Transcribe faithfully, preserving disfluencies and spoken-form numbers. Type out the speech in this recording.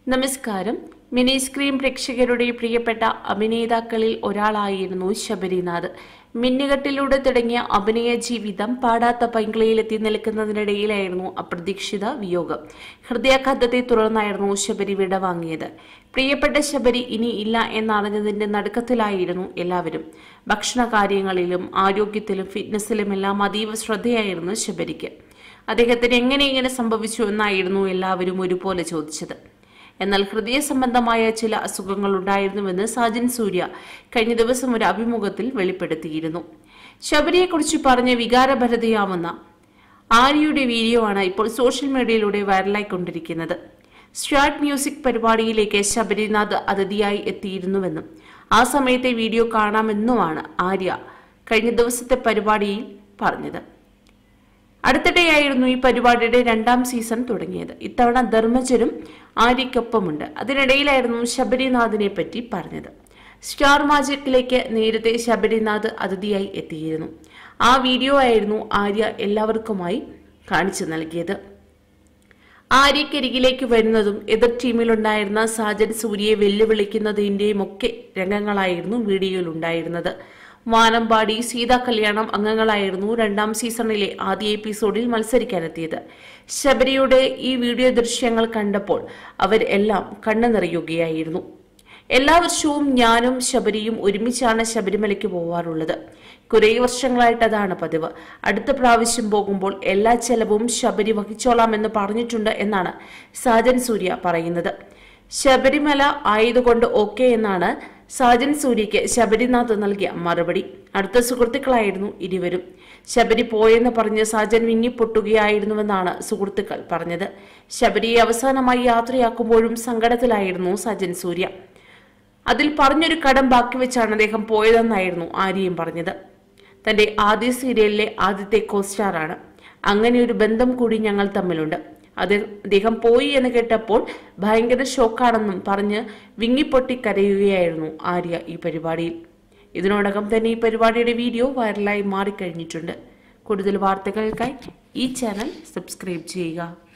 നമസ്കാരം. Mini screen പ്രേക്ഷകരുടെ പ്രിയപ്പെട്ട അഭിനേതാക്കളിൽ ഒരാളായിരുന്നു ശബരിനാഥ്. മിന്നുകെട്ടിലൂടെ തുടങ്ങിയ അഭിനയ ജീവിതം പാടാത്ത പൈങ്കിളിയിലെത്തി നിൽക്കുന്നതിനിടയിലായിരുന്നു അപ്രതീക്ഷിത വിയോഗം. ഹൃദയാഘാതത്തെ തുടർന്നായിരുന്നു ശബരി വിടവാങ്ങിയത്. പ്രിയപ്പെട്ട ശബരി ഇനി ഇല്ല എന്നറിഞ്ഞതിന്റെ നടുക്കത്തിലായിരുന്നു എല്ലാവരും. ഭക്ഷണ കാര്യങ്ങളിലും ആരോഗ്യത്തിലും ഫിറ്റ്നസിലുമെല്ലാം അതീവ ശ്രദ്ധയായിരുന്നു ശബരിക്ക്. അദ്ദേഹത്തിന് എങ്ങനെ ഇങ്ങനെ സംഭവിച്ചു എന്നായിരുന്നു എല്ലാവരും ഒരുപോലെ ചോദിച്ചത്. എന്നാൽ ഹൃദയ സംബന്ധമായ ചില അസുഖങ്ങൾ ഉണ്ടായിരുന്നുവെന്ന് സാജൻ സൂര്യ കഴിഞ്ഞ ദിവസം ഒരു അഭിമുഖത്തിൽ വെളിപ്പെടുത്തിയിരുന്നു. ശബരിയെക്കുറിച്ച് പറഞ്ഞ് വികാരഭരിതയാവുന്ന ആര്യയുടെ വീഡിയോ ആണ് ഇപ്പോൾ സോഷ്യൽ മീഡിയയിലൂടെ വൈറലായിക്കൊണ്ടിരിക്കുന്നത്. സ്റ്റാർട്ട് മ്യൂസിക് പരിപാടിയിലേക്ക് ശബരിനാഥ് അതിഥിയായി എത്തിയിരുന്നുവെന്നും ആ സമയത്തെ വീഡിയോ കാണാമെന്നുമാണ് ആര്യ കഴിഞ്ഞ ദിവസത്തെ പരിപാടിയിൽ പറഞ്ഞത്. അടുത്തിടെയായിരുന്നു ഈ പരിപാടിയുടെ രണ്ടാം സീസൺ തുടങ്ങിയത്. ഇത്തവണ ധർമ്മജരും ആര്യയ്ക്കൊപ്പമുണ്ട്. അതിനിടയിലായിരുന്നു ശബരിനാഥിനെ പറ്റി പറഞ്ഞത്. സ്റ്റാർ മാജിക്കിലേക്ക് നേരത്തെ ശബരിനാഥ് അതിഥിയായി എത്തിയിരുന്നു. ആ വീഡിയോ ആയിരുന്നു ആര്യ എല്ലാവർക്കുമായി കാണിച്ചു നൽകിയത്. ആര്യക്കരികിലേക്ക് വരുന്നതും എതിർ ടീമിലുണ്ടായിരുന്ന സാജൻ സൂര്യയെ വെല്ലുവിളിക്കുന്നതിന്റെയും ഒക്കെ രംഗങ്ങളായിരുന്നു വീഡിയോയിൽ ഉണ്ടായിരുന്നത്. വാനമ്പാടി സീതാ കല്യാണം അംഗങ്ങളായിരുന്നു രണ്ടാം സീസണിലെ ആദ്യ എപ്പിസോഡിൽ മത്സരിക്കാനെത്തിയത്. ശബരിയുടെ ഈ വീഡിയോ ദൃശ്യങ്ങൾ കണ്ടപ്പോൾ അവർ എല്ലാം കണ്ണു നിറയുകയായിരുന്നു. എല്ലാ വർഷവും ഞാനും ശബരിയും ഒരുമിച്ചാണ് ശബരിമലയ്ക്ക് പോവാറുള്ളത്. കുറേ വർഷങ്ങളായിട്ട് അതാണ് പതിവ്. അടുത്ത പ്രാവശ്യം പോകുമ്പോൾ എല്ലാ ചെലവും ശബരി വഹിച്ചോളാമെന്ന് പറഞ്ഞിട്ടുണ്ട് എന്നാണ് സാജൻ സൂര്യ പറയുന്നത്. ശബരിമല ആയതുകൊണ്ട് ഓക്കെ എന്നാണ് സാജൻ സൂര്യയ്ക്ക് ശബരിനാഥ് നൽകിയ മറുപടി. അടുത്ത സുഹൃത്തുക്കളായിരുന്നു ഇരുവരും. ശബരി പോയെന്ന് പറഞ്ഞ് സാജൻ വിങ്ങിപ്പൊട്ടുകയായിരുന്നുവെന്നാണ് സുഹൃത്തുക്കൾ പറഞ്ഞത്. ശബരിയെ അവസാനമായി യാത്രയാക്കുമ്പോഴും സങ്കടത്തിലായിരുന്നു സാജൻ സൂര്യ. അതിൽ പറഞ്ഞൊരു കടം ബാക്കി വെച്ചാണ് അദ്ദേഹം പോയതെന്നായിരുന്നു ആര്യയും പറഞ്ഞത്. തന്റെ ആദ്യ സീരിയലിലെ ആദ്യത്തെ കോസ്റ്റാറാണ്. അങ്ങനെ ഒരു ബന്ധം കൂടി ഞങ്ങൾ തമ്മിലുണ്ട്. അത് അദ്ദേഹം പോയി എന്ന് കേട്ടപ്പോൾ ഭയങ്കര ഷോക്കാണെന്നും പറഞ്ഞ് വിങ്ങിപ്പൊട്ടി കരയുകയായിരുന്നു ആര്യ ഈ പരിപാടിയിൽ. ഇതിനോടകം തന്നെ ഈ പരിപാടിയുടെ വീഡിയോ വൈറലായി മാറിക്കഴിഞ്ഞിട്ടുണ്ട്. കൂടുതൽ വാർത്തകൾക്കായി ഈ ചാനൽ സബ്സ്ക്രൈബ് ചെയ്യുക.